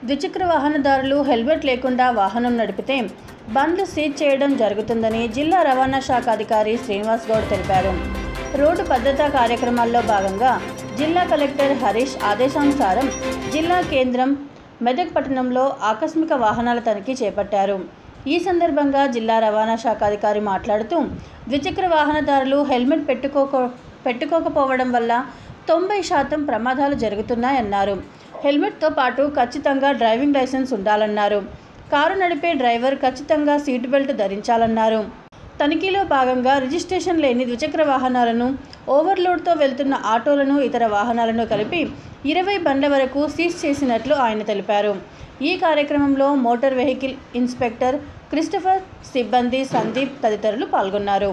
ద్విచక్ర వాహనదారులు హెల్మెట్ లేకుండా వాహనం నడిపితే బండ్లు సీజ్ చేయడం జరుగుతుందని జిల్లా రవాణా శాఖ అధికారి శ్రీనివాస్ గౌడ్ తెలిపారు. రోడ్డు భద్రతా కార్యక్రమాల్లో భాగంగా జిల్లా కలెక్టర్ హరీష్ ఆదేశానుసారం జిల్లా కేంద్రం మెదక్ పట్టణంలో ఆకస్మిక వాహనాల తనిఖీ చేపట్టారు. ఈ సందర్భంగా జిల్లా రవాణా శాఖ అధికారి మాట్లాడుతూ ద్విచక్ర వాహనదారులు హెల్మెట్ పెట్టుకోకపోవడం వల్ల 90% ప్రమాదాలు జరుగుతున్నాయన్నారు. హెల్మెట్తో పాటు ఖచ్చితంగా డ్రైవింగ్ లైసెన్స్ ఉండాలన్నారు. కారు నడిపే డ్రైవర్ ఖచ్చితంగా సీట్ బెల్ట్ ధరించాలన్నారు. తనిఖీలో భాగంగా రిజిస్ట్రేషన్ లేని ద్విచక్ర వాహనాలను, ఓవర్లోడ్తో వెళ్తున్న ఆటోలను, ఇతర వాహనాలను కలిపి 20 బండ్ల వరకు సీజ్ చేసినట్లు ఆయన తెలిపారు. ఈ కార్యక్రమంలో మోటార్ వెహికల్ ఇన్స్పెక్టర్ క్రిస్టఫర్, సిబ్బంది సందీప్ తదితరులు పాల్గొన్నారు.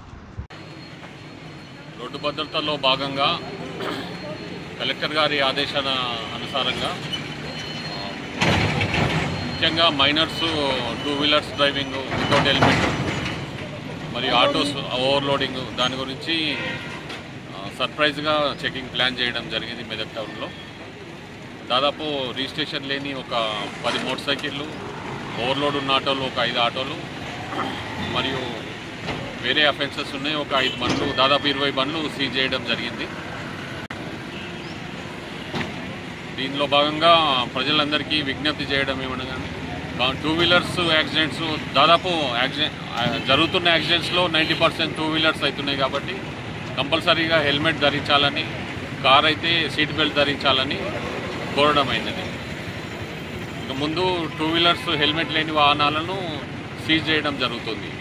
రోడ్డు భద్రతలో భాగంగా కలెక్టర్ గారి ఆదేశాల అనుసారంగా ముఖ్యంగా minors, 2 wheelers driving without helmet మరియు ఆటోస్ ఓవర్లోడింగ్ దాని గురించి సర్ప్రైజ్గా చెకింగ్ ప్లాన్ చేయడం జరిగింది. మెదక్ టౌన్లో దాదాపు రిజిస్ట్రేషన్ లేని ఒక 10 మోటార్ సైకిళ్ళు, ఓవర్లోడ్ ఉన్న ఆటోలు ఒక 5 ఆటోలు మరియు వేరే అఫెన్సెస్ ఉన్నాయి ఒక 5 బండ్లు, దాదాపు 20 బండ్లు సీజ్ చేయడం జరిగింది. దీనిలో భాగంగా ప్రజలందరికీ విజ్ఞప్తి చేయడం ఏమనగా 2 వీలర్స్ యాక్సిడెంట్స్ దాదాపు జరుగుతున్న యాక్సిడెంట్స్లో 90% 2 వీలర్స్ అవుతున్నాయి కాబట్టి కంపల్సరీగా హెల్మెట్ ధరించాలని, కార్ అయితే సీట్ బెల్ట్ ధరించాలని కోరడం అయినది. ఇక ముందు 2 వీలర్స్ హెల్మెట్ లేని వాహనాలను సీజ్ చేయడం జరుగుతుంది.